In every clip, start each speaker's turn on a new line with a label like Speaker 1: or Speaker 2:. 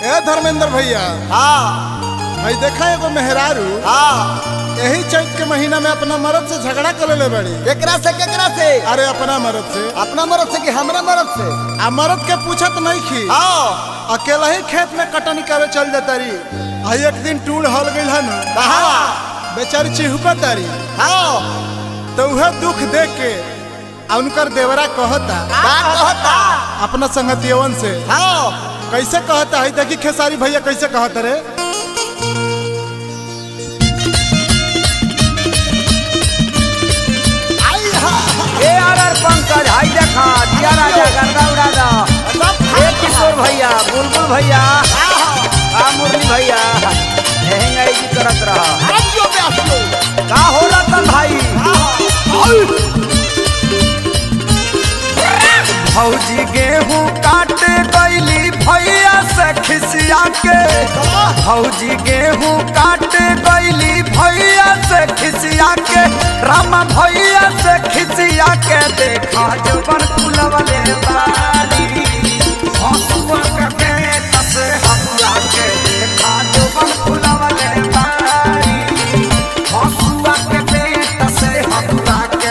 Speaker 1: ए धर्मेंद्र भैया।
Speaker 2: हाँ
Speaker 1: भाई देखा एगो मेहरारू यही चैत के महीना में अपना मर्द से झगड़ा कर ले बड़ी।
Speaker 2: केकरा से?
Speaker 1: अरे अपना मर्द से।
Speaker 2: अपना मर्द से कि हमरा मर्द से?
Speaker 1: आ मर्द के पूछत नहीं खी। अकेला ही खेत में कटनी करे चल जाता रही। आई एक दिन टूड़ हल गई है ना, बेचारी चिहुका तारी। तो वह दुख देख के उनकर देवरा कहता अपना संगतियवन से। कैसे कहता है देखी खेसारी भैया कैसे कहता रे।
Speaker 2: पंकज हाई देखा दिया राजा गर्दा उड़ा दो। किशोर भैया, बुलबुल भैया, मुरली भैया जी करत रहा। का हो रतन भाई? भौजी गेहूं काट गईली भैया से खिसिया के। भौजी गेहूं काट गईली भैया से खिसिया के। रामा भैया से खिसिया के देखा जवन फुलवले बारी। हंसुआ के पेट से हंसुआ के देखा जवन फुलवले बारी। हंसुआ के पेट से हंसुआ के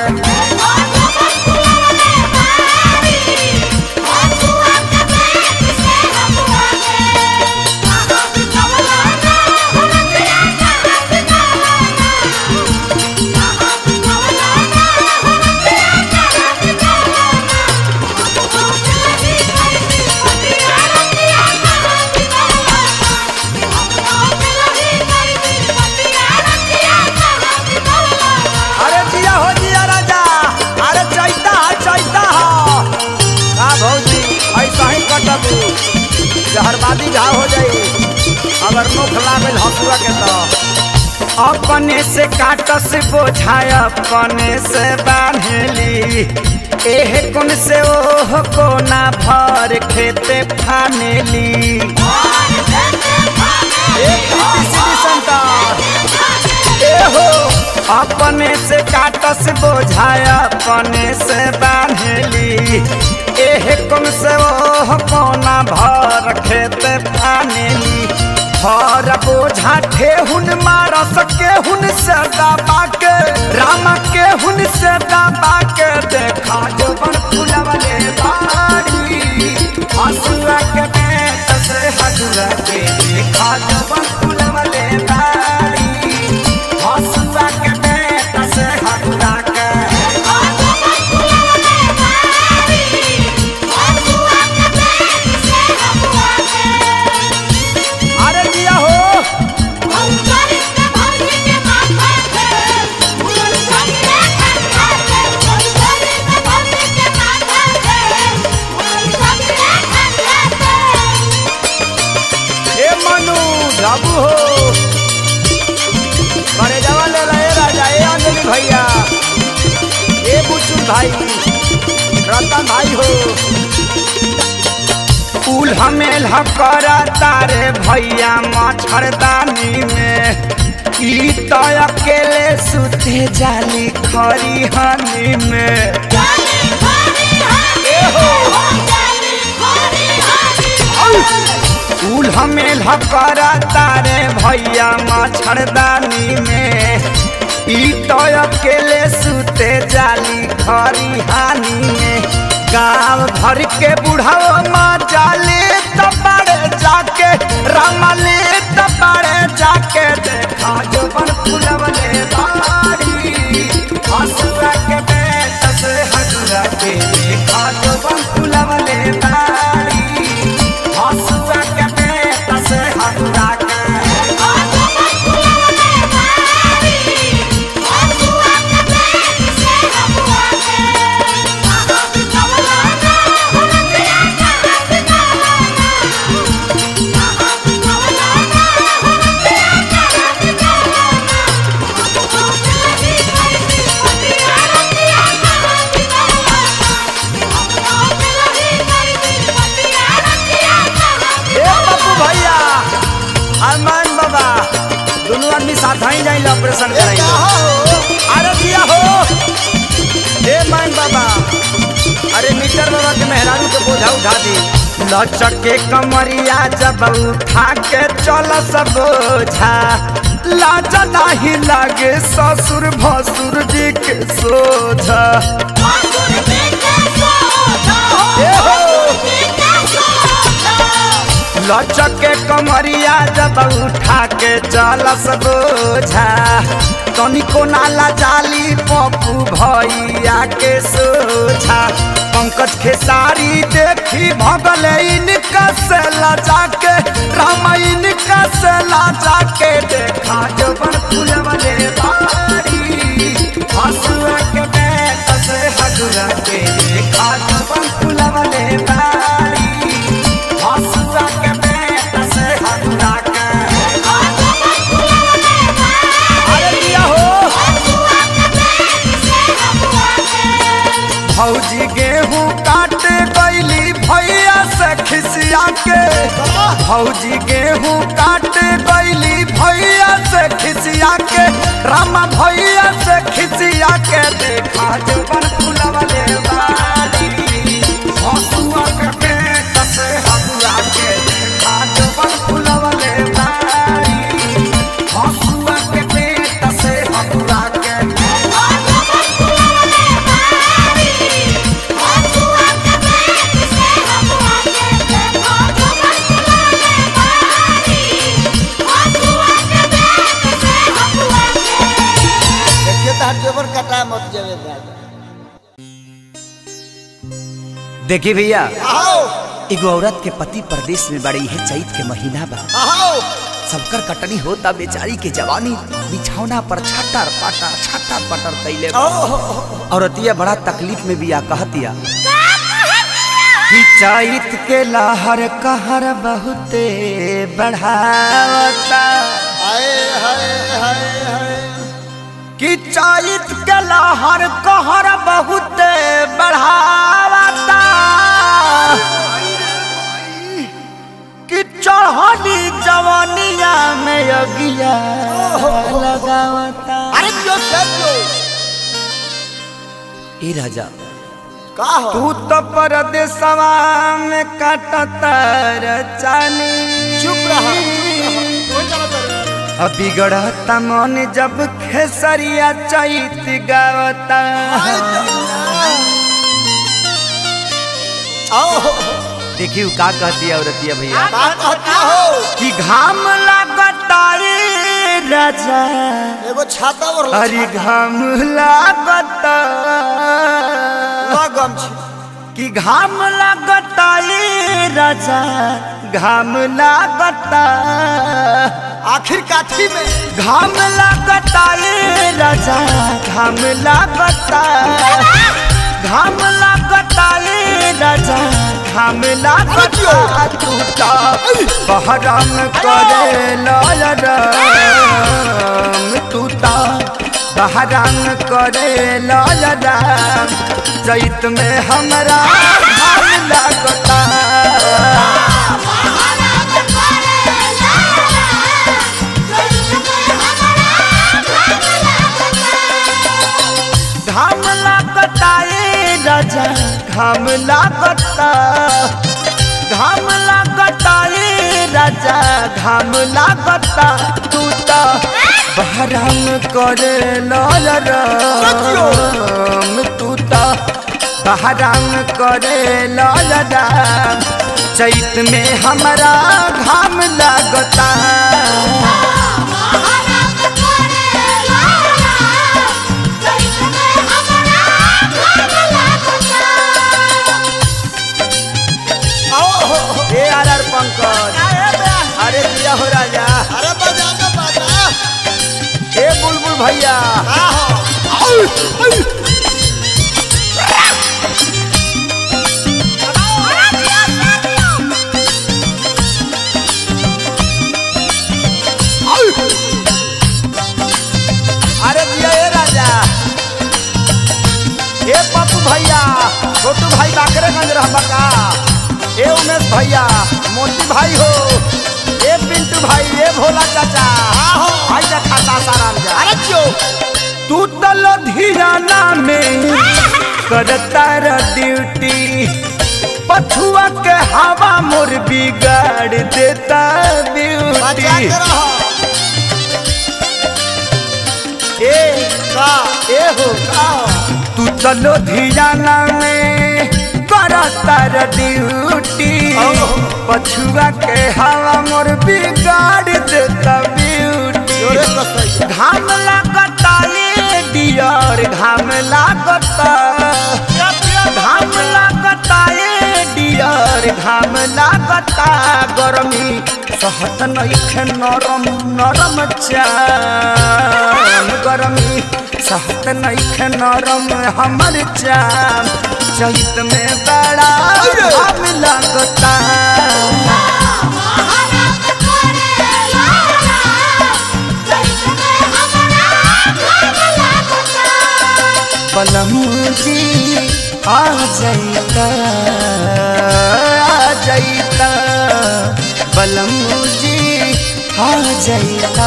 Speaker 2: जहरबादी घाव हो जाई अगर मुख लागल हंसुआ के। तो अपने से काटस बोझाय अपने से बांधेली। एह कुन से ओह कोना भर खेते फानेली। अपने से काटस बोझाय अपने से बांधेली। एह कुन से ओह कोना भर खेते फानेली। भर बोझा ठेहुन मारस केहुन से दबा के। रामा केहुन से दबा के देखा जवन फुलवले बारी। हंसुआ के पेट से हंसुआ के देखा जवन फुलवले बारी। हंसुआ के पेट से हंसुआ के बाबू हो बड़े जवान ले लाए राजा। ए अंजलि भैया, ए बुचुल भाई, रतन भाई हो। फूल हमें करा तारे भैया मच्छरदानी में। ई तो अकेले सुते जाली खरी हनी में। फूल हमें करा तारे भैया मच्छरदानी में। ई तो अकेले सुते जाली खरी हानी में। गाँव भर के बुढ़ाओ माँ जाले तबाड़े जाके। रामा ले तबाड़े जाके देखा जवन फुलवले बारी। हंसुआ के पेट से हंसुआ के देखा जवन फुलवले बारी। हंसुआ के पेट से हंसुआ के साथ ही जाइए ऑपरेशन कराइए। अरे दिया हो ए मान बाबा, अरे मीटर बाबा के मेहरारू के बोझा उठा दी। लचके कमरिया जब उठा के चल सब बोझा लाज नहीं लागे ससुर भसुर जी के सोझा। लचके कमरिया जब उठा के चल सब बोझा तनिको नाला जाली पप्पू भैया के सोझा। पंकज खेसारी देखी भगल इनका से लजा के राम इनका से लजा के देखा जबर फुलवले बारी हसुआ के बैठ से हगुरा के देखा जबर फुलवले बारी हसुआ के बैठ से हगुरा के। अरे लिया हो भौजी गेहूं काटे गईली भैया से खिसिया के भौजी गेहूं काटे गईली भैया से खिसिया के रामा भैया से खिसिया के देखा जबर फुलवले बारी हसुआ के पेट से हगुआ के देखा जबर फुलवले बारी हसुआ के पेट से हगुआ के। देखिए भैया एगो औरत के पति परदेश में बड़ी है चैत के महीना बा सबकर कटनी होता बेचारी के जवानी बिछौना पर छटर पटर कैले औरतिया बड़ा तकलीफ में बिया कहतिया कि चैत के लहर कहर बहुते बढ़ावता कि चैत के लहर कहर बहुते बढ़ावता कि चढ़नी जवानिया में अगिया लगावता।
Speaker 1: अरे
Speaker 2: ए राजा तू तो परदेसवा में काटता रचानी
Speaker 1: चुप रहा
Speaker 2: बिगड़ता मन जब खेसरिया चैत गावता। देखियो का कहती है औरतिया भैया कि घाम लगता राजा
Speaker 1: एगो छाता और
Speaker 2: अरे घाम लगता कि घाम लगता राजा घाम लगता
Speaker 1: आखिर काठी में
Speaker 2: घाम लगता राजा घाम लगता घाम लगता राजा घाम लगता टूटा बहराम करे लयराम टूटा बहराम करे लयराम चैत में हमरा घाम लगता घाम लगता राजा घाम लगता घाम लगता राजा घाम लगता तू तो बहराम करे लयराम तू तो बहराम करे लयराम चैत में हमरा घाम लगता। पंकज अरे दिया हो राजा
Speaker 1: अरे बजा बाजा
Speaker 2: ए बुलबुल भैया अरे दिया ए राजा ए पप्पू भैया छोटू भाई बाकरेगंज रहबा का ए उमेश भैया मोती भाई हो ए पिंटू भाई ए भोला चाचा भाई जा खाता साराम जा।
Speaker 1: अरे क्यों
Speaker 2: तू तो लुधियाना में करता ड्यूटी पछुआ के हवा बिगाड़ देता ब्यूटी। तू चलो धियाना में करता ड्यूटी, पछुआ के हवा मोर बिगाड़ देता ब्यूटी। घाम लागता ये डियर, घाम लागता, घाम लागता ये डियर, घाम लागता। गरमी सहत नइखे नरम नरम चाम, गरमी सहत नइखे नरम हमर चाम। चैत में बड़ा घाम लागता, बलमू जी आ जाइता, आ जाइता, बलमू जी आ जाइता,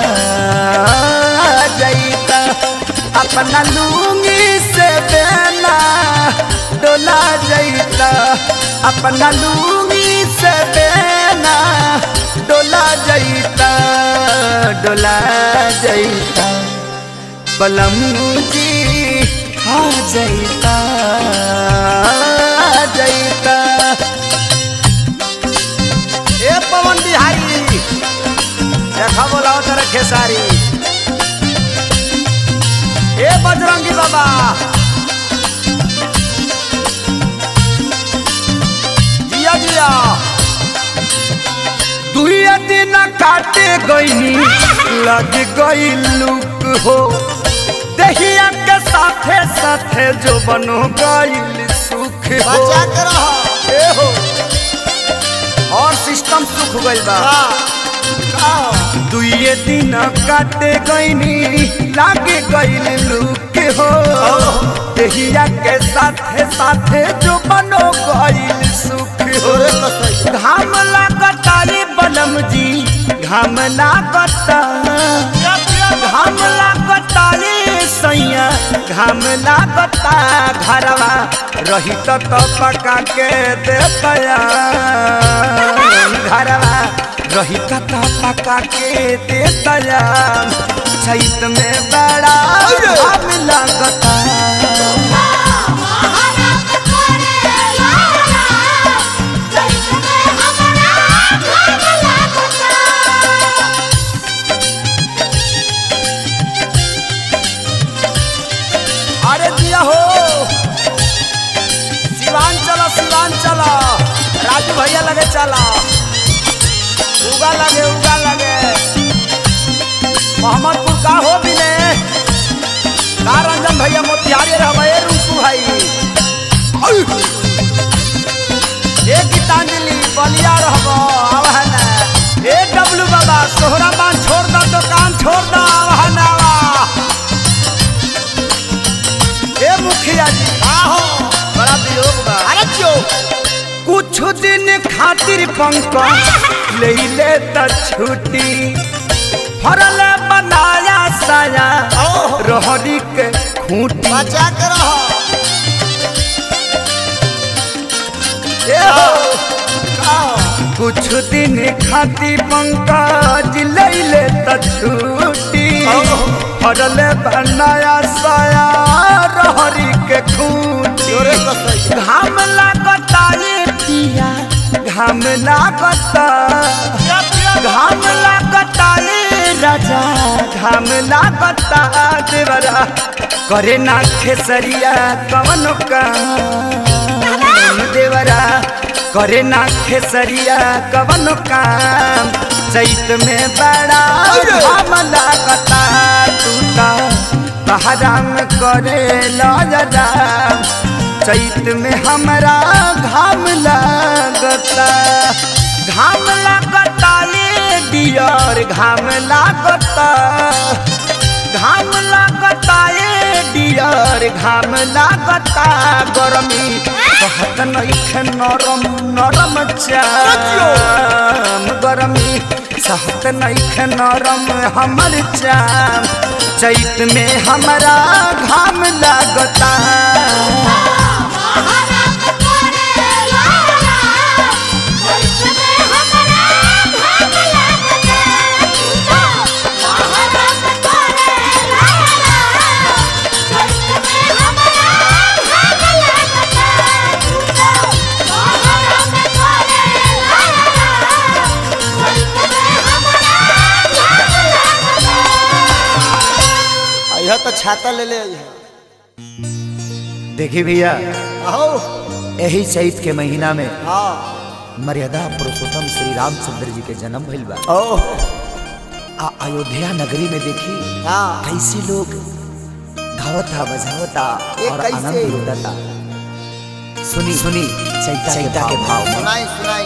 Speaker 2: आ जाइता। अपना लूंगी से बेना डोला जाइता, अपना लूंगी से बेना डोला जाइता, डोला जाइता। बलमू जी आ जाइता, आ जाइता। ए पवन बिहारी देखा बोलाओ तेरा खेसारी, ए बजरंगी बाबा जिया जिया। दुइया दिन काटे गईनी लग गई लुक हो, दहिया के साथे साथे जो बनो गईल सुख हो, और सिस्टम सुख गईल बा। दुइये दिन काटे गईनी लागे गईल लुक हो, दहिया के साथे साथे जो बनो गईल सुख हो। घाम लागता ये बलम जी, घाम लागता, घाम लागता ये सैया, घाम लागता। घरवा रही तो पका के देता, घरवा रही तो पका के देता। चैत में बड़ा घाम लागता, राजू भैया लगे चला, उगा लगे, उगा लगे। मोहम्मदपुर का हो भी ने का रंजन भैया मोतिहारी रहे रूपू भाई, एक गीतांजलि बलिया रहबो आव है ना। ए डब्लू बाबा सोहरा मान छोड़ दो, दुकान छोड़ दो, आव है ना। ए मुखिया जी आहो बड़ा वियोग बा। अरे क्यों कुछ दिन खातिर पंकज ले ले त छुट्टी, फरल बनाया साया रोहरी के खूंटी। बचा के रहो कुछ दिन खातिर पंकज ले ले त छुट्टी, फरल बनाया साया रोहरी के खूंटी। घाम लागता ये पिया, घाम लागता, घाम लागता ये राजा, घाम लागता। देवरा करे ना खेसरिया कवन काम, देवरा करे ना खेसरिया कवन काम। चैत में बड़ा घाम लागता, टूटा बहरा में करे लजरा। चैत में हमरा घाम लागता, घाम लागता ये डियर, घाम लागता, घाम लागता ये डियर, घाम लागता। गरमी कहत नइखे नरम नरम चाम, गरमी सहत नइखे नरम हमर चाम। चैत में हमरा घाम लागता,
Speaker 3: महाराज करे लाला तो छाता ले ले।
Speaker 2: देखिए भैया
Speaker 3: आओ
Speaker 2: यही चैत के महीना में
Speaker 3: हाँ
Speaker 2: मर्यादा पुरुषोत्तम श्री रामचंद्र जी के जन्म भइल बा।
Speaker 3: ओ
Speaker 2: अयोध्या नगरी में देखी
Speaker 3: हाँ
Speaker 2: कैसे लोग गावता बजावता
Speaker 3: ये
Speaker 2: और
Speaker 3: कैसे?
Speaker 2: आनंद लुटाता। सुनी सुनी चैता के भाव में।
Speaker 3: सुनाई सुनाई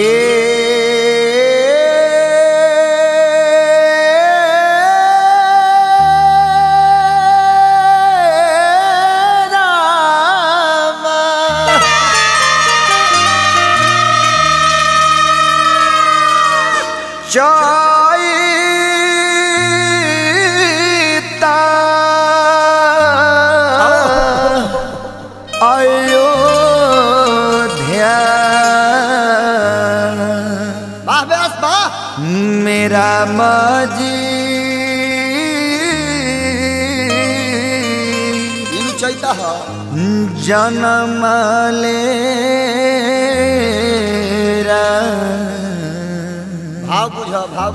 Speaker 2: मेरा माजी
Speaker 3: चैता है
Speaker 2: जन्म ले
Speaker 3: भाव बुझा भाव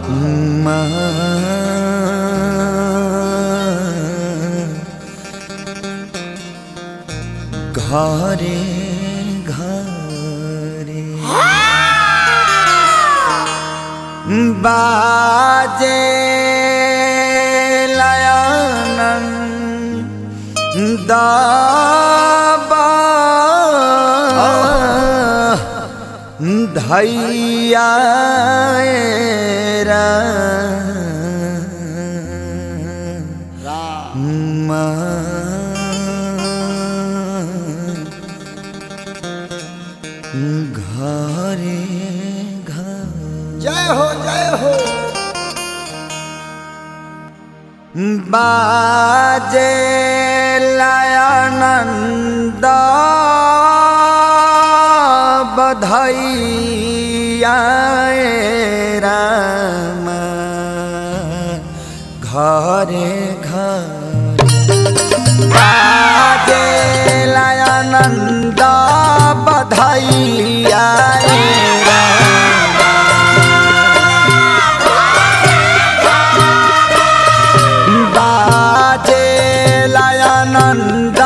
Speaker 2: घरे घरे बाजे लायनन दाबा धैया घरे
Speaker 3: जय हो जय हो
Speaker 2: बाजे लायनंद बधैया राम घरे घरे बाजे लायनंद बधैया नंद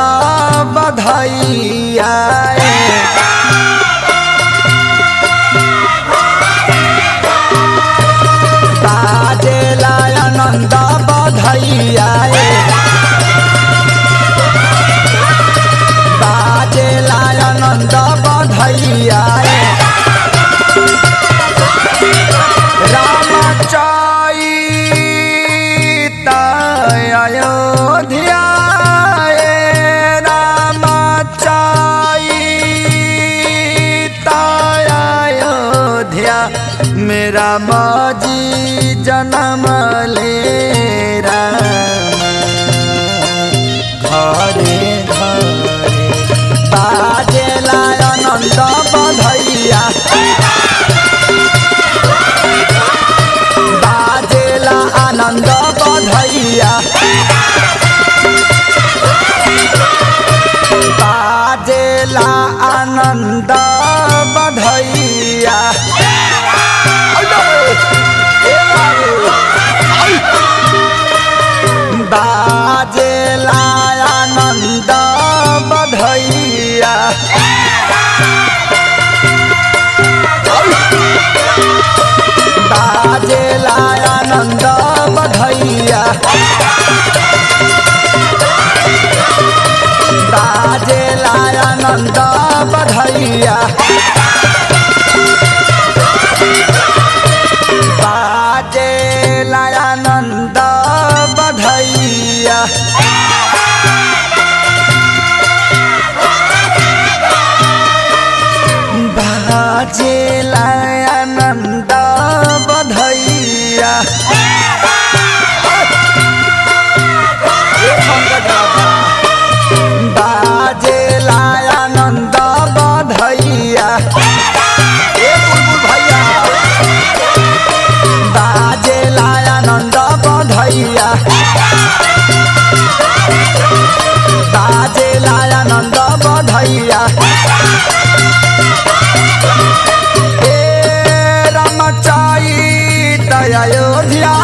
Speaker 2: बधैया बाजे लायनंद बधैया बाजे लायनंद बधैया राम चैता अयोध्या मेरा माजी जन्म ले राम घरे घरे बाजे लायनंद बधैया बाजे ला आनंद बधैया बाजे ला आनंद बधैया बाजे लायनंद बधैया बाजे लायनंद बधैया बाजे लायनंद बधैया बाजे लायनंद बधैया बाजे लायनंद बधैया बाजे लायनंद बधैया बाजे लायनंद बधैया बाजे लायनंद बधैया राम चैता अयोध्या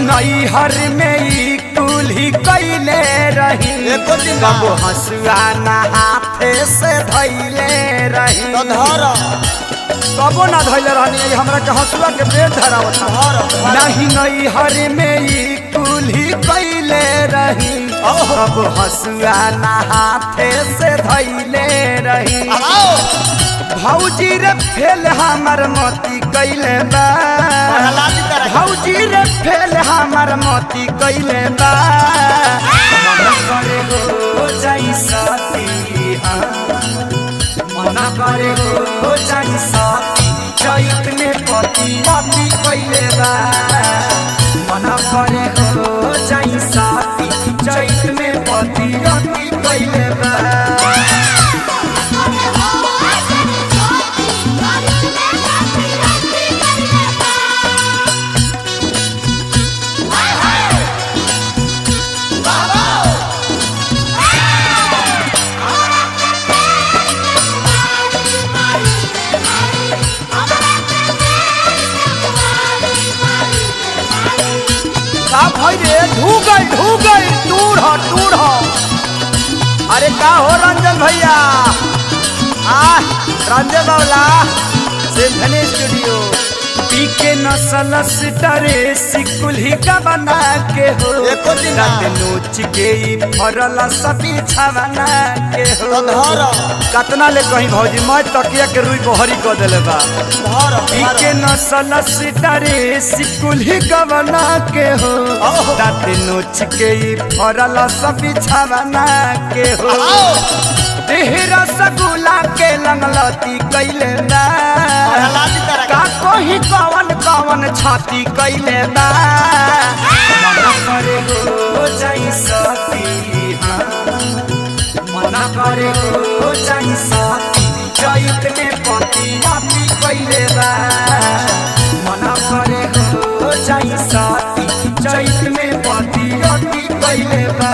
Speaker 2: नई हर में ई कुल्ही कैले रही
Speaker 3: एको दिन ना।
Speaker 2: कबो हंसुआ ना हाथे से धैले रही
Speaker 3: तो धर
Speaker 2: कबो ना धैले रहनी हमरा के हंसुआ के पेट धरावत
Speaker 3: धर
Speaker 2: नहीं नई हर में ई कुल्ही कैले रही कबो हंसुआ ना हाथे से धैले रही भौजी रे फेल हमर मोती कैले बा भौजी रे फेल हमर मोती कैले बा मन करे हो जाई साथी मन करे हो जाई साथी चैत में पति मोती कैले बा मन करे हो जाई साथी चैत में पति मोती कैले बा ढूगल दूर हो अरे का हो रंजन भैया रंजन बावला सिम्फनी स्टूडियो पी के नसल सितारे सिकुल्ही का बना के हो रात नोच के फरल सभी छावना के हो कतना ले कहीं भौजी मैं तकिया के रुई बहरी कर देले बा पी के नसल सितारे सिकुल्ही का बना के हो रात नोच के फरल सभी छावना के हो तेहरा सगुला के लंगलती कैले ना का कोही कवन कवन छाती कैले बा मन करे हो जाई साथी मन करे हो जाई साथी चैत में पति माती कैले बा मन करे हो जाई साथी चैत में पति माती कैले बा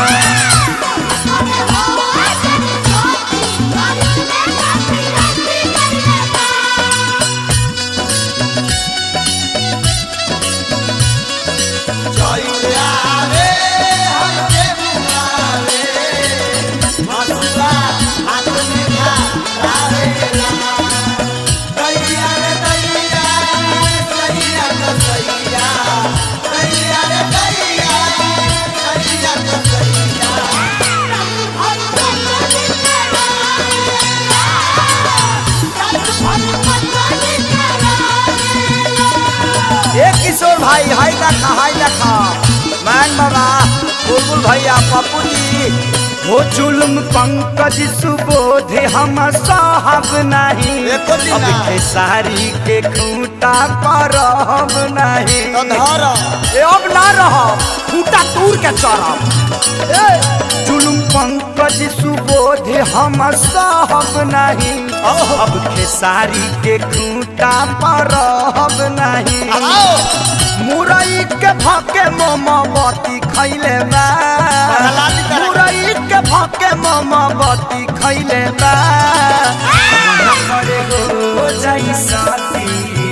Speaker 2: किशोर भाई हाय देखा मान बाबा बुलबुल भैया पप्पू जी हो जुल्म पंकज सुबोध हम साहब नहीं अब खेसारी के खूंटा पर हम नहीं अब ना रह खूंटा तूर के चढ़ब जुल्म पंकज सुबोध हम साहब नहीं अब खेसारी के खूंटा पर हम नहीं मुरई के भाके मोमबत्ती खैले बा मुरई के भाके मोमबत्ती खैले बा मन करे हो जाई साथी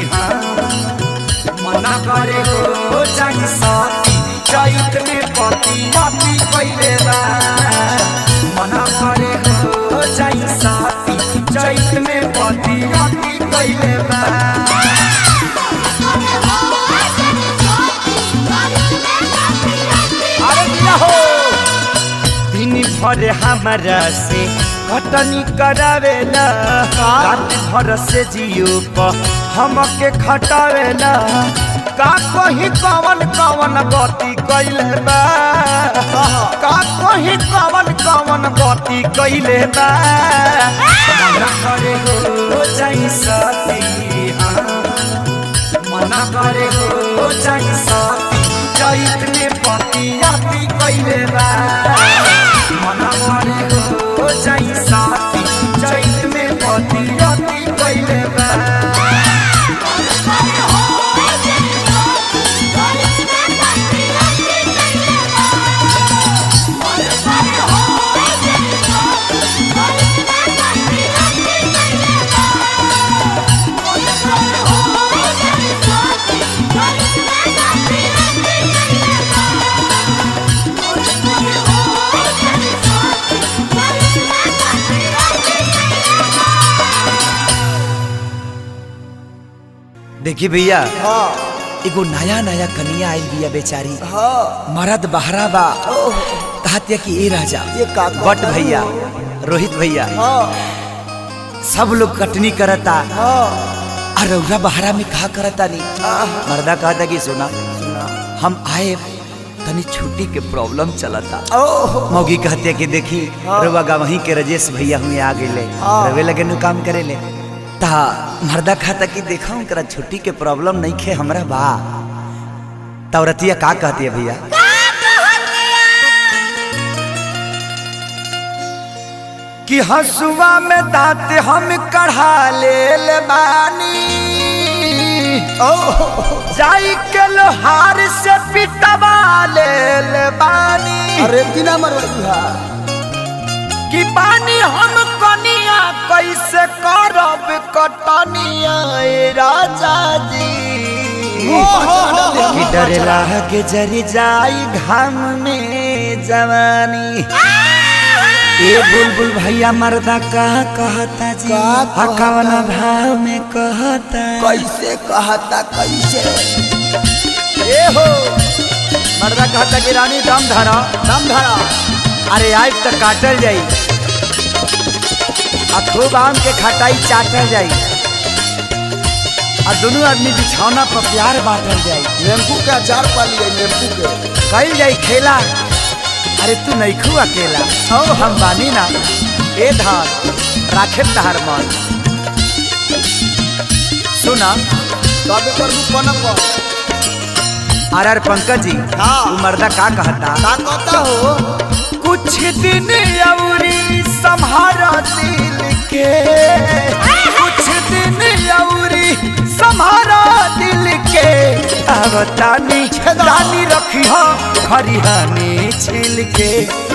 Speaker 2: मन करे हो जाई साथी चैत में पति माती कैले बा मन करे हो जाई साथी चैत में पति माती कैले बा दिन भर हमारा से घटनी करावेला रात भर से जियो पर हमके खटावेला का कहीं कवन कवन गति कैले बा का कहीं कवन कवन गति कैले बा मन करे हो जाई साथी मन करे हो जाई साथी चैत में पति आती कैले बा मन करे हो जाई साथी चैत में पति आती कैले बा देखी भैया
Speaker 3: हाँ
Speaker 2: एगो नया नया कनिया आई बिया बेचारी
Speaker 3: हाँ
Speaker 2: मरद बहरा बा कहतिया कि ए राजा
Speaker 3: ये का
Speaker 2: बट भैया रोहित भैया
Speaker 3: हाँ
Speaker 2: सब लोग कटनी करता
Speaker 3: हाँ
Speaker 2: और रौरा बहरा में कहा करता नहीं मर्दा कहता कि सुना हम आए तनी छुट्टी के प्रॉब्लम चलता मौगी कहते कि देखी रउआ गवही के राजेश भैया हुए आ गए रवे लगे नु काम करे ले ता मर्दा कहता कि देखा उनका छुट्टी के प्रॉब्लम नहीं खे हमरा बा तौरतिया का कहती है भैया कि हसुआ में दांत हम कढ़ा ले बानी जाई के लोहार से पिटवा ले बानी
Speaker 3: अरे बिना मरवा
Speaker 2: कि पानी हम कनिया कैसे करब कटनिया ए राजा जी कि डर लागे जरी जाई घाम में जवानी ए बुलबुल भैया मर्दा का कहता जी कवन भाव में कहता
Speaker 3: कैसे कहता कैसे
Speaker 2: ए हो मर्दा कहता कि रानी दम धरा अरे आज तक काटल जाई आ खूब आम के खटाई चाटल जाई और दोनों आदमी बिछौना पर प्यार बांटल जाई
Speaker 3: नींबू के अचार पा लिया नींबू के
Speaker 2: कल जाई खेला अरे तू नहीं खू अकेला हम बानी ना ए धान राखे तहार मन सुना
Speaker 3: तबे कर दू पनप
Speaker 2: आर पंकज जी
Speaker 3: हाँ
Speaker 2: मर्दा का कहता
Speaker 3: हो
Speaker 2: कुछ दिन अउरी संभारा दिल के कुछ दिन अउरी संभारा दिल के आवतानी रानी रखी हो खरिहानी छिल के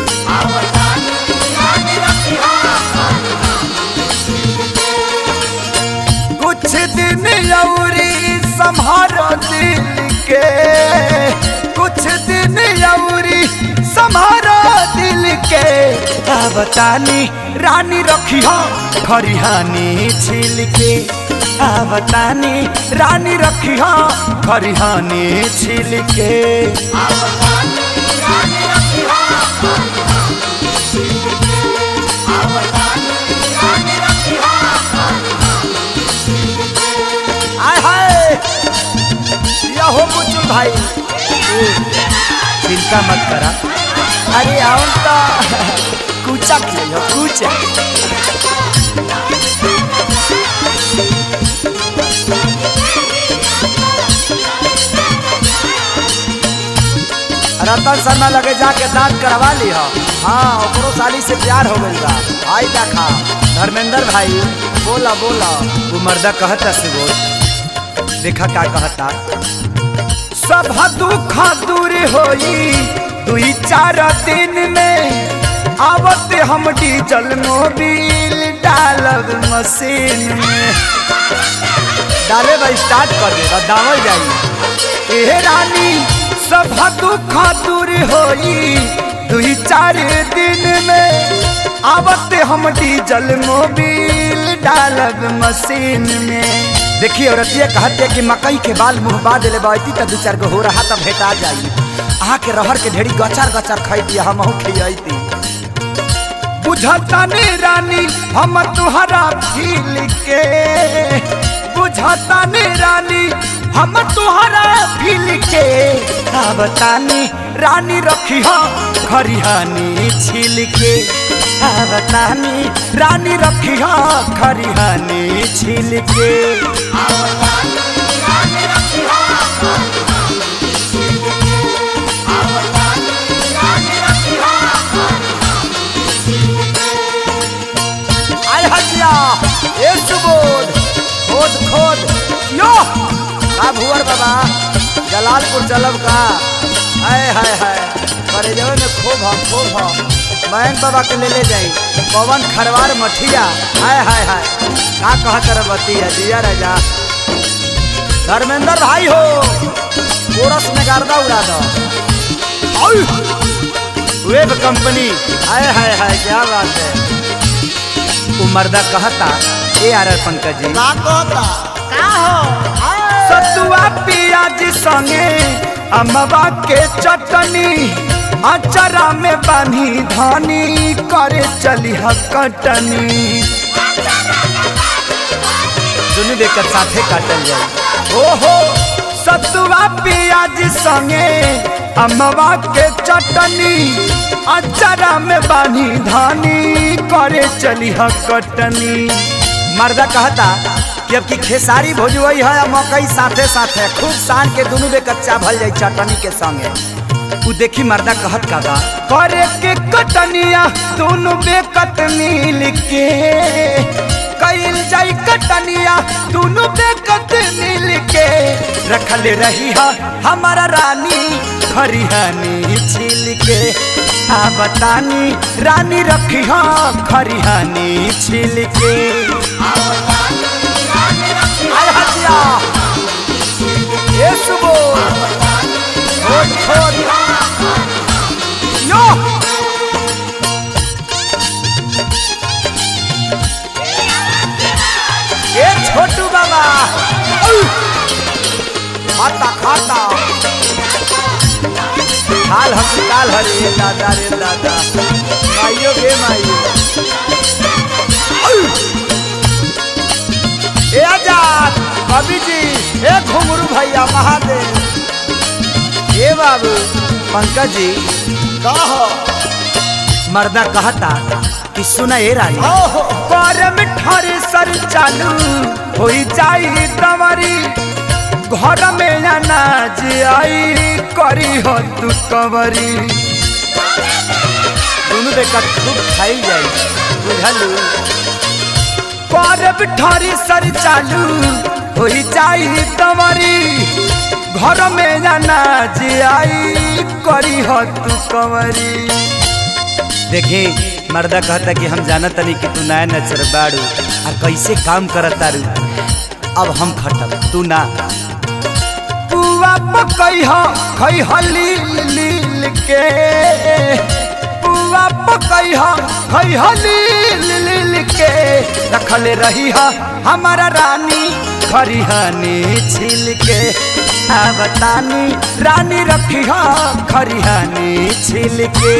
Speaker 2: कुछ दिन अउरी संभारा दिल के कुछ दिन अउरी संभारा दिल के आवतानी रानी रखी हो खरिहानी छिल के आवतानी रानी रखी हो खरिहानी छिल के हो बुचुल भाई चिंता मत करा अरे आओ तो कूचा खेलो कूचा रतन शर्मा लगे जाके दांत करवा ली हो हाँ ओकरो साली से प्यार हो गई बा आई देखा धर्मेंद्र भाई बोला वो मर्दा कहता से बोल देखा का कहता सब दुख दूर होई 2-4 दिन में आवत हम डीजल मोबिल डालब मशीन में डाले बा स्टार्ट कर दे दावल जाई ए रानी सब दुख दूर होई 2-4 दिन में आवत हम डीजल मोबिल डालब मशीन में देखिए औरतिया कहते कि मकई के बाल मुँह बांध ले बैती तो 2-4 गो हो रहा तब भेटा जाई अहाँ के रहर के ढेरी गचार खैती हम खियती बुझता ने रानी हम तुहरा फील के बुझता ने रानी हम तुहरा फील के आवतानी रानी रखी हो खरिहानी छिल के आवतानी रानी रखी हो खरिहानी छिल के आय हजिया ए सुबोध खोद यो का भुवर बाबा जलालपुर चलब का हाय करे जब में खूब हम मैन बाबा के ले जाई पवन खरवार मठिया हाय का कह कर बतिया दिया राजा धर्मेंद्र भाई हो कोरस में गर्दा उड़ा दो वेब कंपनी हाय क्या बात है वो मर्दा कहता ए आर पंकज जी
Speaker 3: का कहता
Speaker 1: का हो
Speaker 2: सतुआ पियाज संगे अमवा के चटनी अचारा में बानी धानी करे चली कटनी दुनू बेकर साथे काटल जाए। ओहो सतुआ पियाज संगे अमवा के चटनी अचारा में बानी धानी करे चली कटनी। मर्दा कहता कि अब की खेसारी भोजवई है मकई साथे साथे खूब सान के दोनों बे कच्चा भल जाए चटनी के संगे। उ देखी मर्दा कहत का करे के कटनिया दोनों बे कटनी लिखे कईल जाई कटनिया दोनों बे कटनी लिखे रखल रही है हमारा रानी खरिहानी छिल के आ बतानी रानी रखी है खरिहानी छिल के। ये सुबो यो ये छोटू बाबा खाता खाता हाल हस्पताल हरे दादा रे दादा माइयो गे माइयो ए आजाद कवि जी ए घुंगरू भैया महादेव ए बाबू पंकज जी
Speaker 3: कहो
Speaker 2: मर्दा कहता कि सुना ए रानी करम ठरे सर चालू हो जाई तमरी घर में अनाज आई करी हो तू कवरी दोनों बेकर खूब खाई जाए बुझलू करब ठरी सर चालू हो जाई तमरी घर में अनाज आई करी हो तू कवरी। देखी मर्दा कहता कि हम जानत नहीं कि तू नया नचर बाड़ू आ कैसे काम करत तारू अब हम खटब तू ना पुआ पकई हो खई लील लील के पुआ पकई हो खई लील लील के रखल रही है हमारा रानी खरिहानी छिल के आ बतानी रानी रखी है खरिहानी छिल के।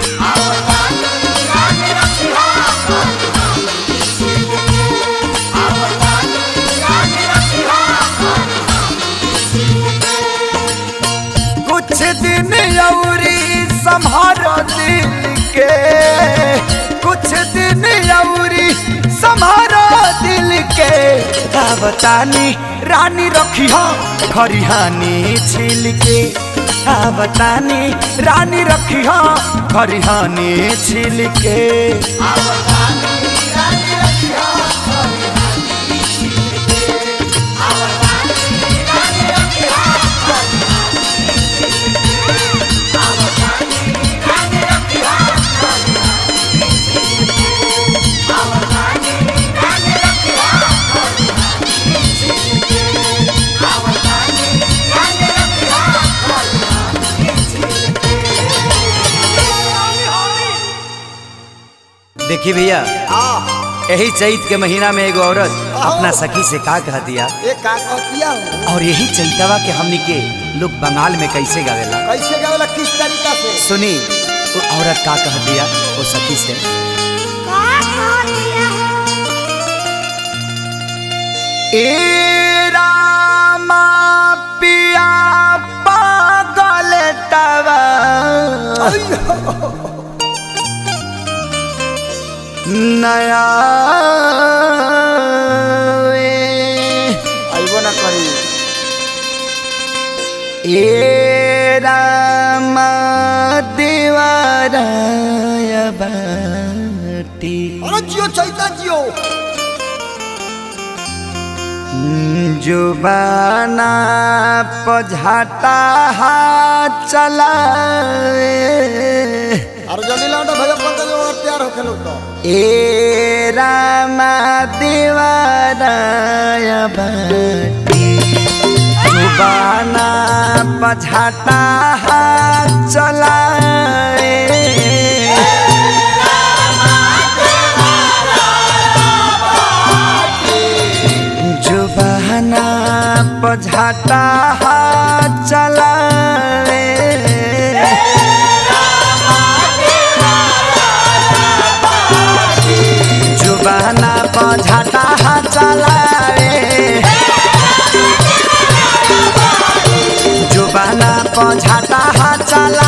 Speaker 2: कुछ दिन औरी संभारो दिल के कुछ दिन औरी संभारो दिल के बतानी रानी रखी हो खरिहानी छिल के बतानी रानी रखी हो खरिहानी छिल के। देखी भैया यही चैत के महीना में एगो औरत अपना सखी से का कह दिया और यही चैतवा के हमनी के लोग बंगाल में कैसे गावेला
Speaker 3: किस तरीका से
Speaker 2: सुनी वो औरत का कह दिया वो सखी से ए रामा पिया पागल तवा नया
Speaker 3: आइबो ना करी
Speaker 2: ए रामा देवाराय बाटी
Speaker 3: अरे जियो चैता जियो
Speaker 2: जुबाना पझाटा हाथ चलाए
Speaker 3: अरे जल्दी लाओ भैया पंकज और तैयार होके लोग तो
Speaker 2: ए रामा देवाराय बाटी जुबाना पझाटा हाथ चलाए जुबाना पझाटा चला जुबाना पझाटा चला जुबाना पझाटा चला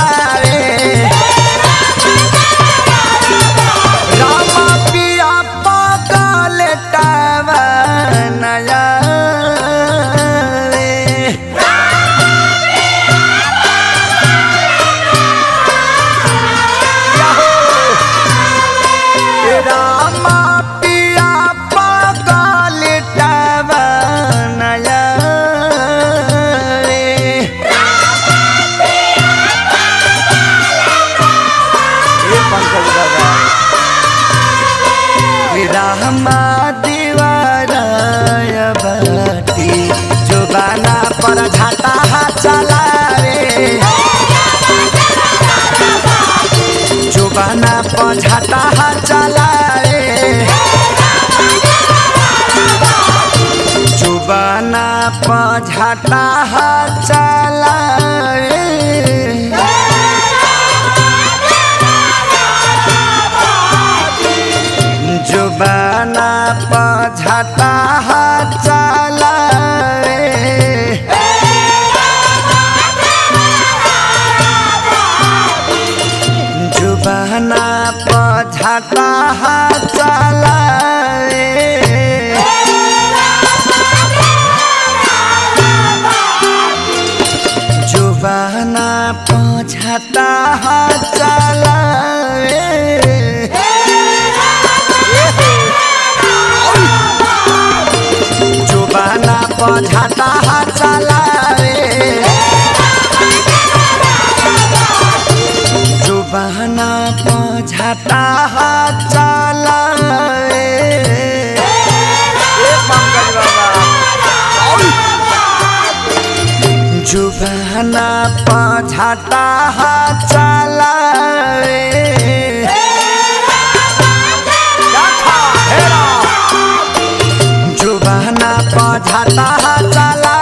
Speaker 2: जुबाना पर झाटा चला रे जुबाना पर झाटा चला रे जुबाना पर झाटा चला रे जुबाना पर झाटा चला जुबाना पझाटा चला जुबाना पझाटा चला जुबाना पझाटा चला जुबाना पझाटा चला जुबाना पझाटा चला जुबाना पझाटा चला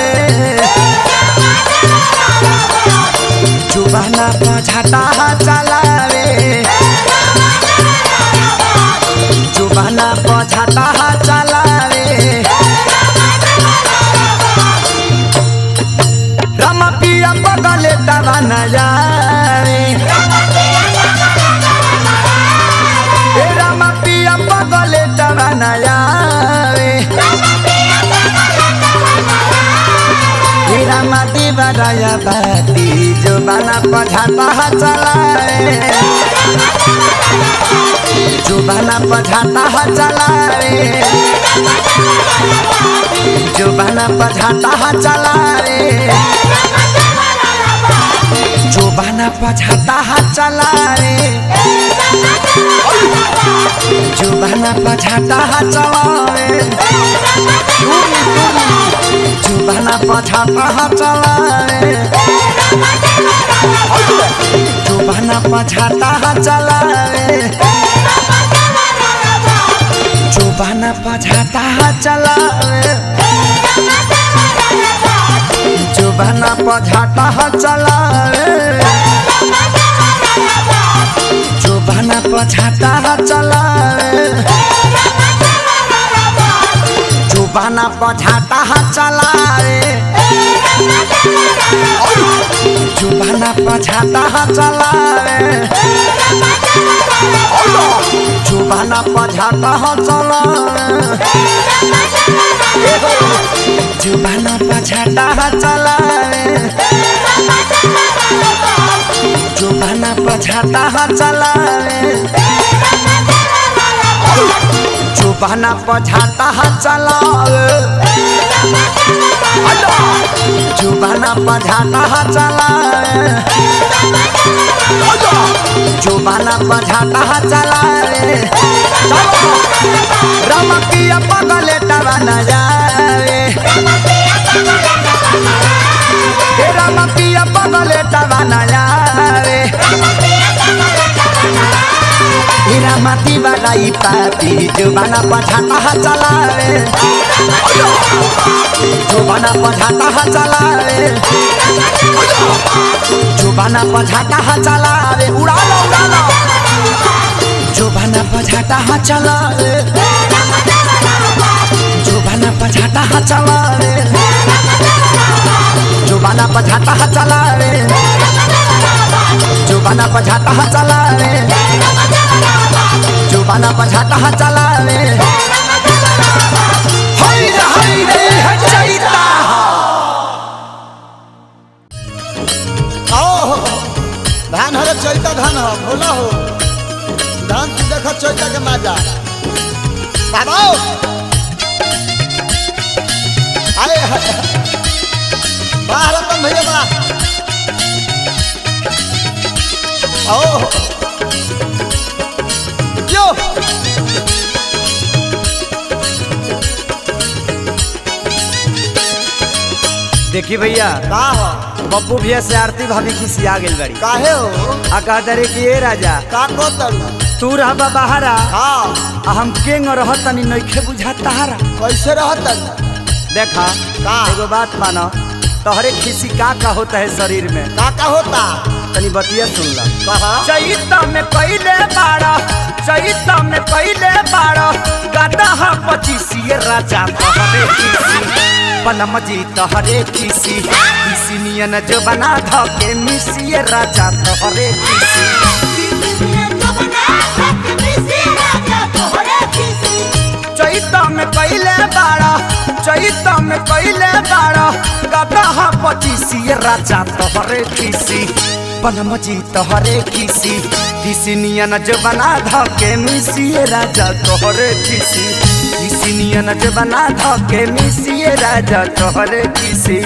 Speaker 2: जुबाना पझाटा चला जुबाना पझाटा चला रामा पिया बगले दवाना जावे रामा पिया बगले दवाना जावे रामा दीवाराया बाती जुबाना पझाटा चला जुबाना पझाटा चला जुबाना पझाटा चला जुबाना पझाटा चला जुबाना पझाटा चला जुबाना पझाटा चला जुबाना पझाटा चला जुबाना पझाटा चला जुबाना पझाटा चला जुबाना पझाटा चला जुबाना पझाटा चला जुबाना पझाटा चला जुबाना पझाटा चला जुबाना पझाटा चला जुबाना पझाटा चला जुबाना पझाटा चला जुबाना पझाटा चला जुबाना पझाटा चला रामा पिया बगले दवाना जावे रामा पिया बगले दवाना जावे मेरा मती वालाई पापी जुबाना पछाता चलावे जुबाना पछाता चलावे जुबाना पछाता चलावे उड़ा लो जुबाना पछाता चलावे जुबाना पछाता चलावे जुबाना पछाता चलावे जुबाना पछाता चलावे जुबाना पछाता चलावे हाय रे चैता
Speaker 3: आओ धान हरे चैता धान हो भोला हो धान की देखा चैता के माजा बाबा आए बाहर अपन भैया बा आओ यो
Speaker 2: देखी भैया
Speaker 3: का हो
Speaker 2: बब्बू भैया से आरती भाभी खिसिया गेल बड़ी
Speaker 3: काहे हो
Speaker 2: आ कहता रे कि ए राजा
Speaker 3: का को तरू
Speaker 2: तू रहबा बाहरा
Speaker 3: हां
Speaker 2: आ हम केंग रहतनी नइखे बुझाता हारा
Speaker 3: कैसे रहतन
Speaker 2: देखा
Speaker 3: का
Speaker 2: एगो बात मानो तोहरे खिसी का होता है शरीर में
Speaker 3: का होता
Speaker 2: तनी बतिया सुन ला
Speaker 3: कहा
Speaker 2: चैता में पहले बाड़ा चैता में पहले बाड़ा गाता हा 25 राजा तोहरे खिसी पलम जी तोहरे खिसी खिसी नियन जो बना धके मिसी राजा तोहरे खिसी चैता में पहले बाड़ा चैता में पहले बाड़ा गाता हा 25 राजा तोहरे खिसी पलम जी तोहरे खिसी खिसी नियन जो बना धके मिसी राजा तोहरे खिसी खिसी नियन जो बना धके मिसी राजा तोहरे खिसी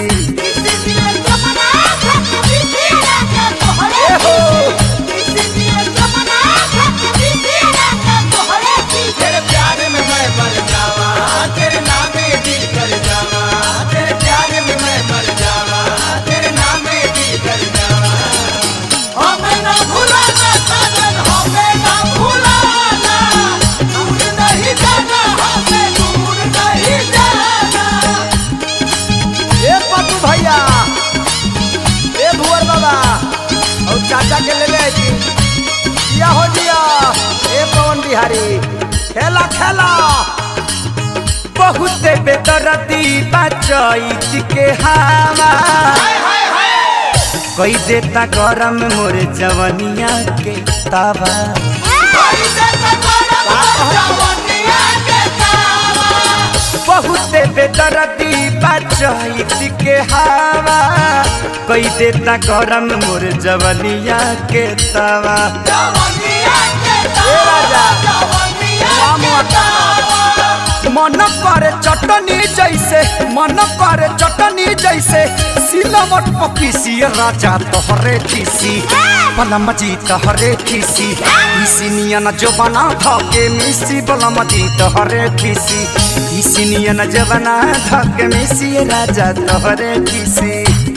Speaker 3: तेरे प्यार में मैं मर जावा तेरे नाम में दिल कर जावा तेरे प्यार में मैं मर जावा तेरे नाम में दिल कर जावा हमें ना भुलाना साजन हमें ना भुलाना दूर नहीं जाना हमें दूर नहीं जाना
Speaker 2: ए पप्पू भैया ए भुवर बाबा और चाचा के ले ले जी या हो दिया ए पवन बिहारी खेला खेला बहुत बेदर्दी बचैत के हवा कोई देता गरम मोर जवनिया के तावा बहुत बेदर्दी बचैत के हवा कोई देता गरम मोर जवनिया के तावा मन करे चटनी जैसे मन करे चटनी जैसे सिलवट पपीसी राजा तोहरे खिसी पलम जी तोहरे खिसी खिसी नियन जो बना धके मिसी पलम जी तोहरे खिसी खिसी नियन जो बना धके मिसी राजा तोहरे खिसी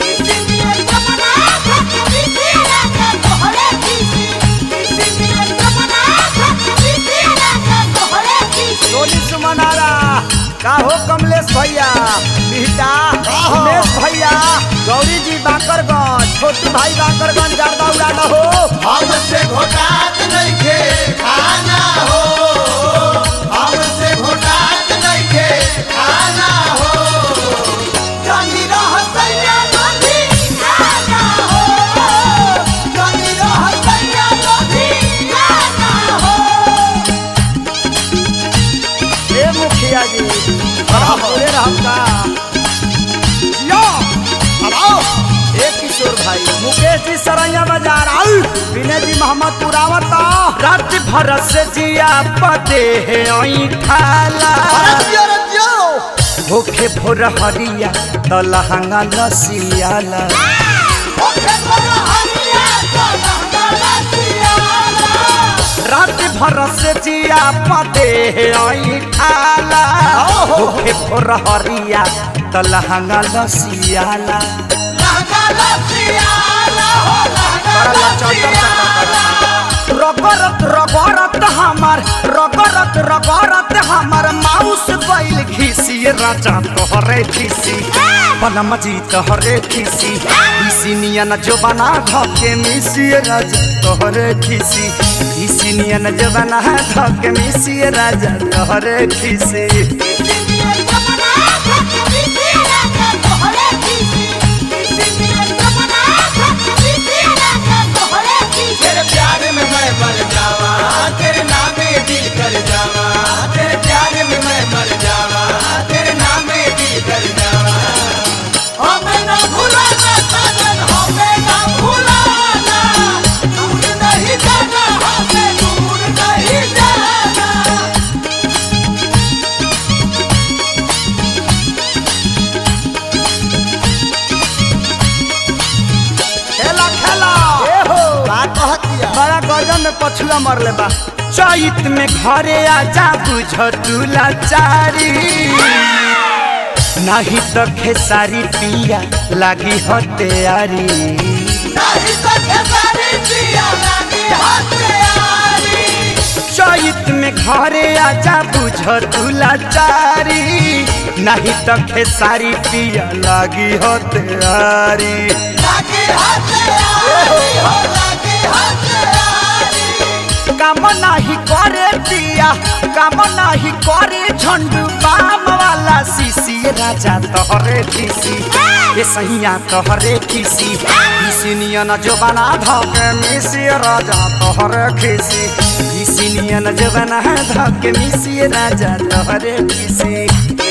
Speaker 2: सोनी सुमनारा का हो कमलेश भैया बिहटा उमेश भैया गौरी जी बाकरगंज छोटू भाई बाकरगंज जारदा उड़ाना हो
Speaker 3: हमसे घोटात नहीं खे खाना हो हमसे घोटात नहीं खे खाना हो जानी रह सैया लोधी खाना हो जानी रह सैया लोधी खाना हो
Speaker 2: ए मुखिया जी बोले रहता यो ए किशोर भाई मुकेश जी सरैया बाजार आई विनय जी मोहम्मद पुरावता रात भर से जिया पते है ओई खाला भूखे भोर हरिया तो लहंगा लसियाला रात भर से जिया पते है ओई खाला भूखे भोर हरिया तो लहंगा लसियाला रगरत रगरत हमार रगरत रगरत हमार माउस गइल घिसी राजा तोहरे खिसी बनम जी तोहरे खिसी इसिनिया न जोबना धके मिसी राजा तोहरे खिसी इसिनिया न जोबना धके मिसी राजा तोहरे खिसी
Speaker 3: तेरे प्यार में मैं मर जावा तेरे नाम में दिल कर जावा तेरे प्यार में मैं मर जावा तेरे नाम में दिल कर जावा हमें ना भुलाना साजन हमें ना भुलाना दूर नहीं जाना हमें दूर नहीं जाना
Speaker 2: खेला खेला बड़ा गजब में पछुआ मरले बा चैत में घरे आजा बुझ तुला चारी नहीं तो खेसारी पिया लागी हो तैयारी
Speaker 3: नहीं तो खेसारी पिया लागी हो तैयारी
Speaker 2: चैत में घरे आजा बुझ तुला चारी नहीं तो खेसारी पिया लागी हो तैयारी
Speaker 3: लागी हो तैयारी हो लागी हो तैयारी
Speaker 2: काम नहीं करे पिया काम नहीं करे झंडू बाम वाला सीसी राजा तोहरे खिसी ये सहिया तोहरे खिसी इसिनिया न जोबना धके मिसी राजा तोहरे खिसी इसिनिया न जोबना धके मिसी राजा तोहरे खिसी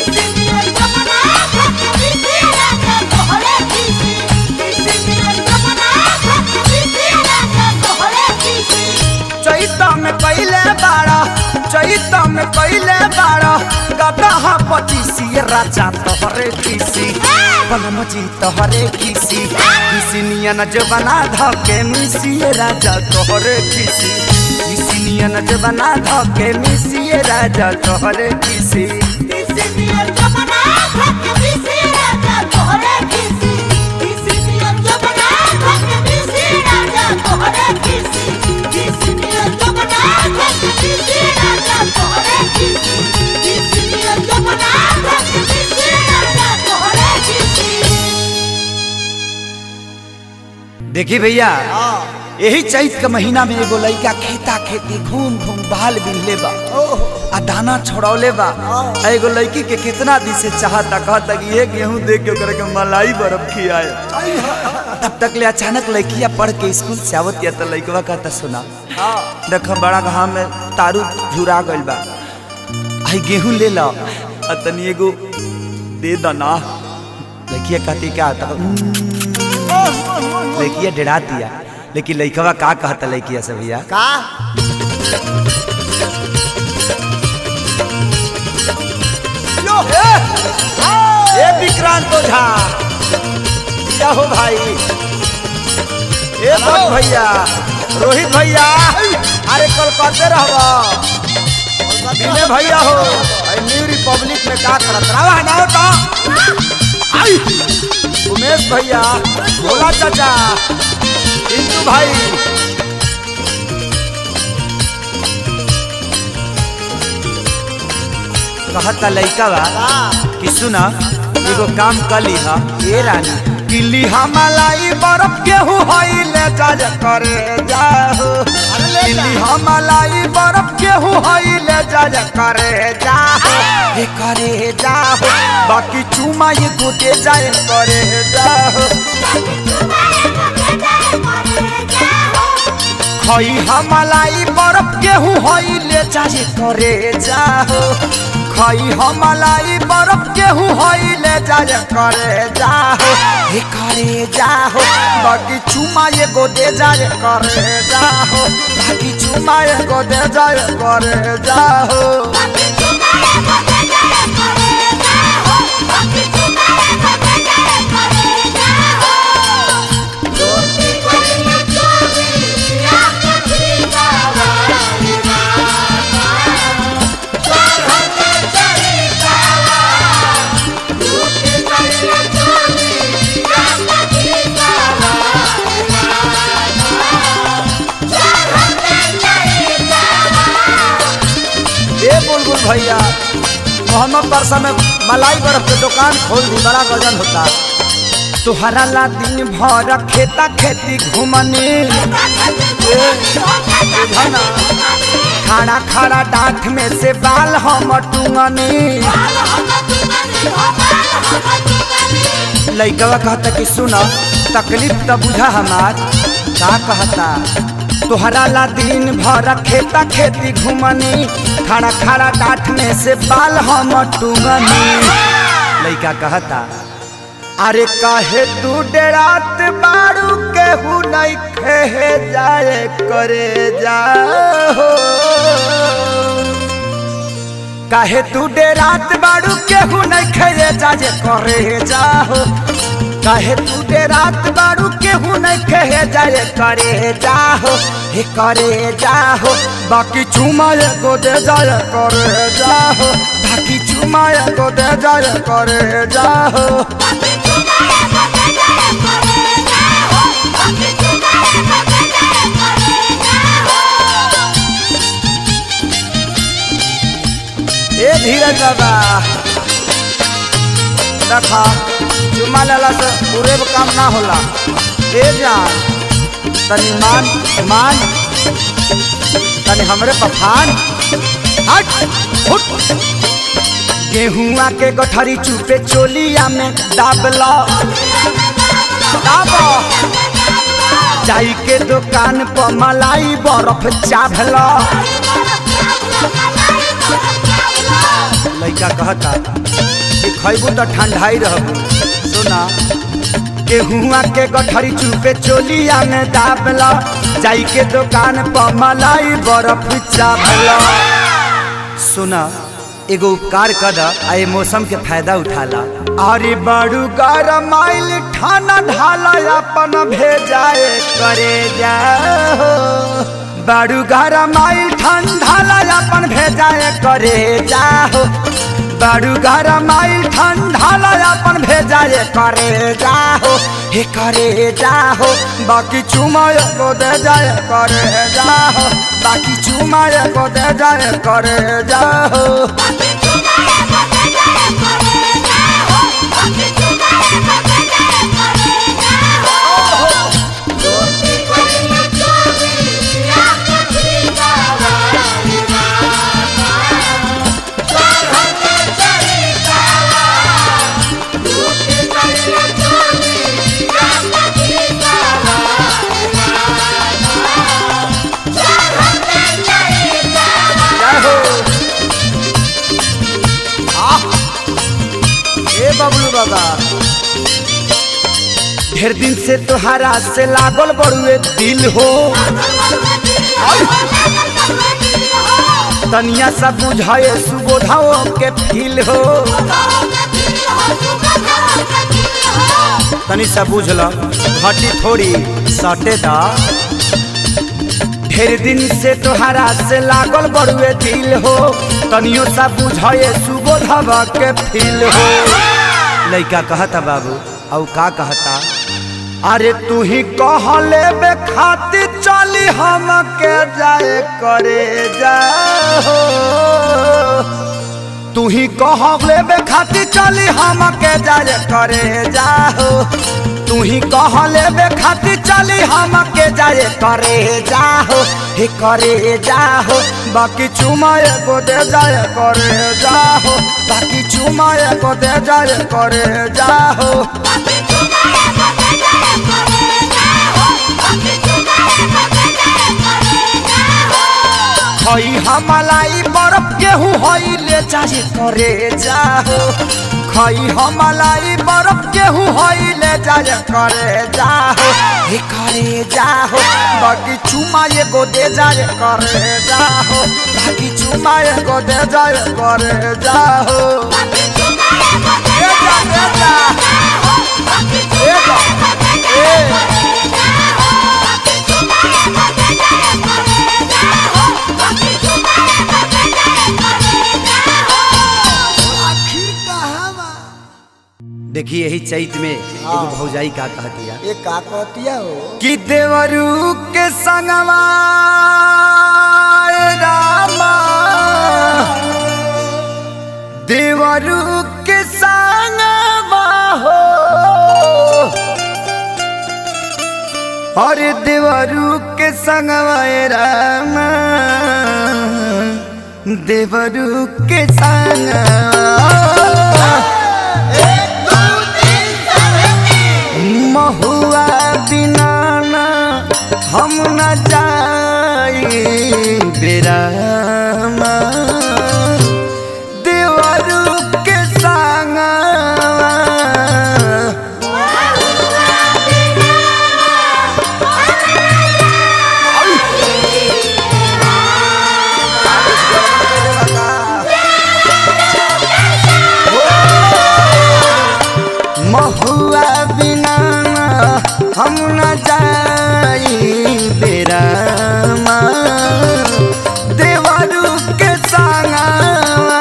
Speaker 2: चैत में पहले बाड़ा गदहा पचीसी राजा तोहरे खिसी बनम जी तोहरे खिसी इसिनिया न जोबना धके मिसी राजा तोहरे खिसी इसिनिया न जोबना धके मिसी राजा तोहरे खिसी देखी भैया यही चैत के महीना में एगो लड़का खेता खेती घूम घूम बहाल बिनले बा आ दाना छोड़ौले बा एगो लड़की के कितना दिन से चाहता कहता कि ये गेहूं दे के ओकरा के मलाई बर्फ खियाए तब तक ले अचानक लड़किया पढ़ के स्कूल से आवत या तो लड़कवा कहता सुना देख बड़ा घाम में तारू झुरा गइल बा आई गेहूं ले ला तनी एगो दे दना लड़किया कहती क्या लड़किया डरा दिया लेकिन लड़कवा का कहता लड़किया से भैया
Speaker 1: का
Speaker 2: ए विक्रांत ओझा क्या हो भाई ए भैया रोहित भैया अरे कल करते रहो विनय भैया हो न्यू रिपब्लिक में का करत रहा ना तो उमेश भैया भोला चाचा इंदू भाई कहता लड़का बा कि सुना एगो काम कली हा ए रानी किली हमलाई बर्फ केहू हई ले जा करे जाओ किली हमलाई बर्फ केहू हई ले जा करे जाओ हे करे जाओ बाकी चुमा ये गोदे जाए करे जाओ खई हमलाई बर्फ केहू हई ले जा करे जाओ खई हमलाई बर्फ केहू हई ले जा करे जाओ हे करे जाओ बाकी चुमा ये गोदे जाए करे जाओ बाकी चुमा ये गोदे जाए करे जाओ मोहम्मद परसा में मलाई बर्फ के दुकान खोल दी, बड़ा गजन होता। तुहरा ला दिन भर खेता खेती घूमनी, खाना खाना डांठ में से बाल हम टूंगनी। लइकवा कहता कि सुनो तकलीफ तो बुझा हमार, का कहता तुहरा ला दिन भर खेता खेती घूमनी, खाना खाना डांठ में से बाल हम टूंगनी। लइका कहता अरे काहे तू डेरात बारू केहू नहीं कहे जाए करे जाओ, काहे तू डेरात बारू केहू नहीं कहे जाए करे जाओ, काहे तू डेरात बारू केहू नहीं कहे जाए करे जाओ, हे करे जाओ। बाकी चुमाए को दे जाए करे जाओ, बाकी चुमाए को दे जाए करे जाओ। ए धीरज बाबा देखा चुमा लेला से पूरे काम ना होला। ए जान तनी मान मान तनी हमरे पफान हट उठ। गेहुआ के गठरी चुपे चोलिया में दाबला दाबो, जाई के दुकान पर मलाई बर्फ चाभला। लइका कहता कि खैबू तो ठंडाई रहबू। सुना गेहुआ के गठरी चुपे चोलिया में दाबला, जाई के दुकान पर मलाई बर्फ चाभला। सुना एगो उपकार कर आए मौसम के फायदा उठाला। अरे बड़ू गरमाइल ठाना ढाला अपन भेजाए करे जाओ, बड़ू गरमाइल ठंडाला अपन भेजाए करे जाओ, बड़ू गरमाइल ठंडाला अपन भेजाए करे जाओ, हे करे जाओ। बाकी चुमाए को दे जाए करे जाओ, बाकी चुमाए को दे जाए करे जाओ। बबलू बाबा ढेर दिन से तुहरा से लागल बड़ुए दिल हो, तनिया सा बुझाए सुबोधाओ के फील हो, तनी सा बुझला घटी थोड़ी सटे दा। ढेर दिन से तुहरा से लागल बड़ुए दिल हो, तनियो सा बुझाए सुबोधावा के फील हो। लइका कहता बाबू औ का कहता अरे तू ही कहले बे खातिर चली हम के जाए करे जाओ, तू ही कहले बे खातिर चली हम के जाए करे जाओ, तू ही कहले बे खातिर चली हम के जाए करे जाओ, हे करे जाओ। बाकी चुमाए को दे जाए करे जाओ, बाकी चुमाए को दे जाए करे जाओ। खई हमलाई बर्फ गेहूँ होई ले जाए करे जाओ, खई हमलाई बर्फ गेहूँ होई ले जाए करे जाओ, हे करे जाओ। बाकी चुमाए को दे जाए करे जाओ, बाकी चुमाए को दे जाए करे जाओ। दे जा दे जा दे जा देखिए यही चैत में एगो भौजाई का कहतिया,
Speaker 1: एक का कहतिया हो
Speaker 2: कि देवरू के संगवा रामा देवरू के संगवा हो अरे देवरू के संगवा राम देवरू के संगवा महुआ बिना ना हम न जाई बेरामा देवरू के संगवा महुआ बिना हम न जाई बेरामा देवरू के संगवा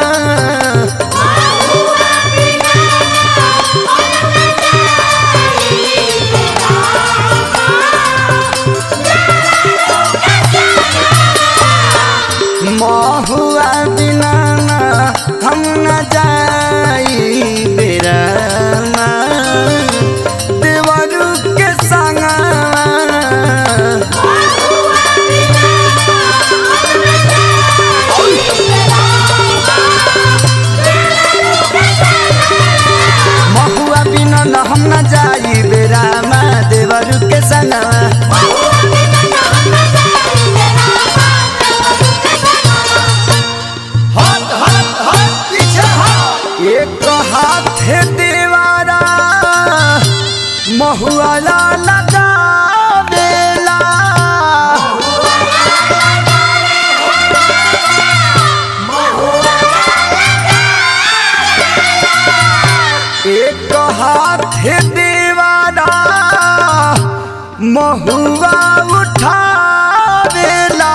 Speaker 2: महुआ बिना हम न जाई बेरामा देवरू के संगवा महुआ बिना हम न जाई बेरामा देवरू के संगवा एक हाथ देवारा महुआ लगावेला एक हाथ देवारा महुआ उठावेला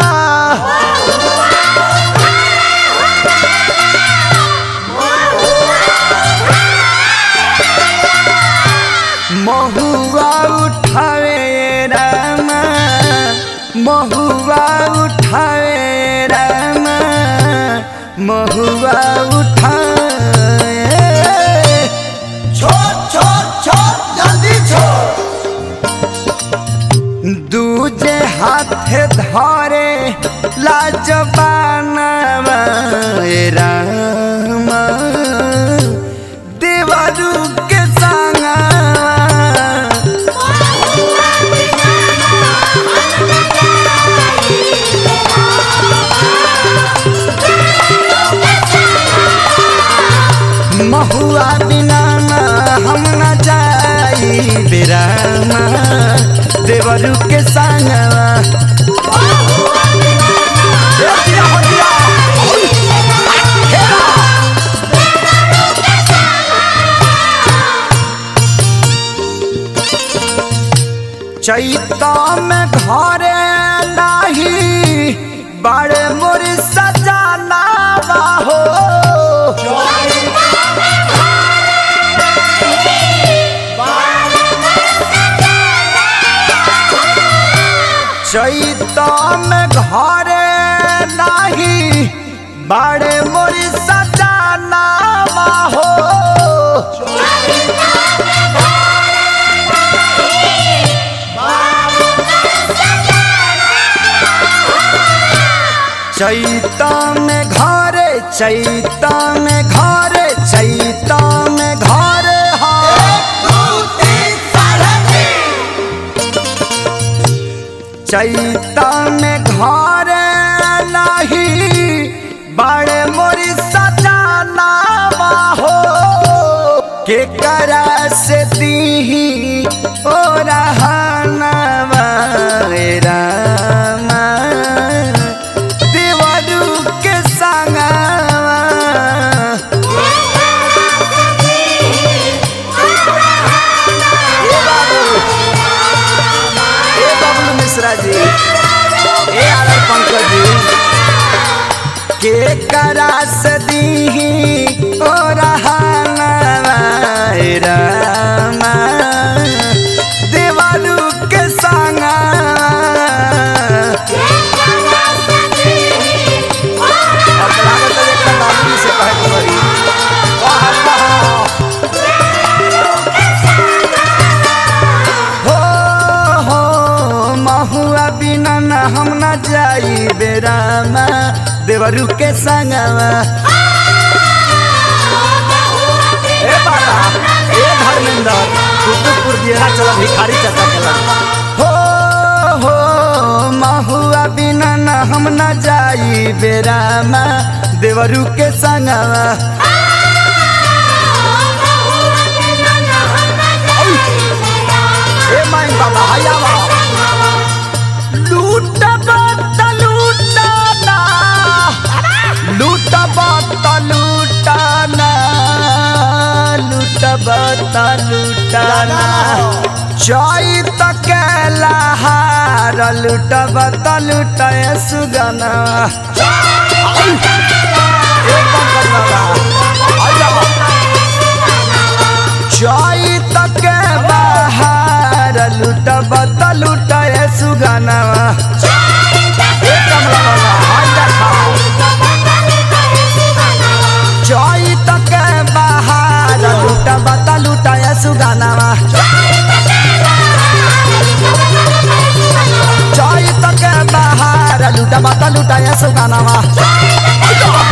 Speaker 2: महुआ उठावे रामा महुआ उठावे रामा महुआ उठावे
Speaker 3: छोड़ छोड़ छोड़ जल्दी छोड़
Speaker 2: दूजे हाथ धरे लाजबानवा रामा देवरू के संगवा महुआ बिना हम न जाई बेरामा देवरू के संगवा चैता में घरे नाही बड़े मोर सजाना हो चैता में घरे नाही बड़े मोर सजाना हो चैता में घरे चैता में घरे चैता में घरे चैता में घरे नहीं बड़े मोरी सजाना हो के करा से दीही ओ रहनवा रामा देवरू के संगवा मिश्रा जी ए आलर पंकज जी के करा से दीही ओ रहनवा रामा देवरू के संगवा से कहे देवरू के संगवा ए बाबा ए धर्मेंद्र कुतुबपुर दिया चला भिखारी चाचा के लग हो महुआ बिना न हम न जाई बेरामा देवरू के संगवा ए माई बाबा आया लूटा बत्ता लूटा ना लूटा बत्ता लूटा ना लूटा बत्ता लूटा ना चाई तकेला हार लूटा बत्ता लूटा सुगना चाई तके बाहर लूटा बत्ता लूटा सुगना चाई तके बाहर लूटा बत्ता लूटा सुगना चाई तके बाहर लूटा बत्ता लूटा सुगना